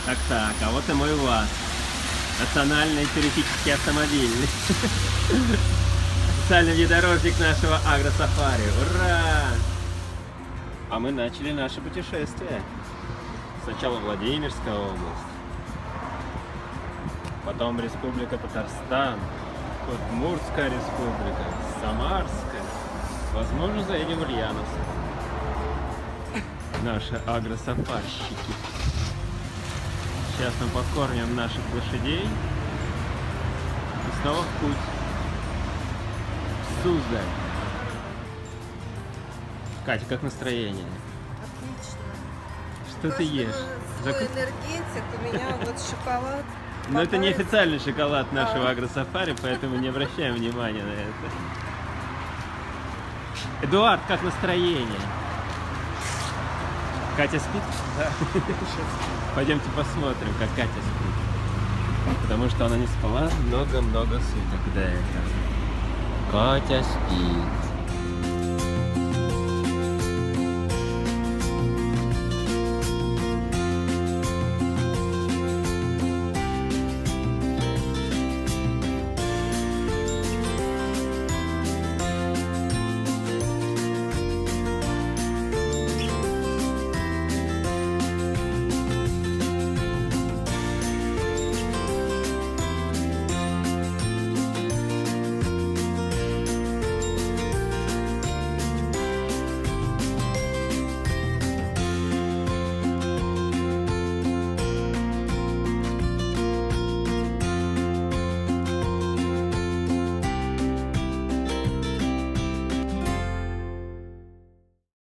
Так, а вот и мой УАЗ. Национальный туристический автомобиль. Специальный внедорожник нашего агросафари. Ура! А мы начали наше путешествие. Сначала Владимирская область, потом Республика Татарстан, Удмуртская республика, Самарская. Возможно, заедем в Ульяновск. Наши агросафарщики. Сейчас мы покормим наших лошадей и снова в путь. Суздаль. Катя, как настроение? Отлично. Что ты ешь? Свой энергетик, у меня вот шоколад. Но это не официальный шоколад нашего Да. агросафари, поэтому не обращаем внимания на это. Эдуард, как настроение? Катя спит? Да. Пойдемте посмотрим, как Катя спит. Потому что она не спала много-много суток до этого. Катя спит.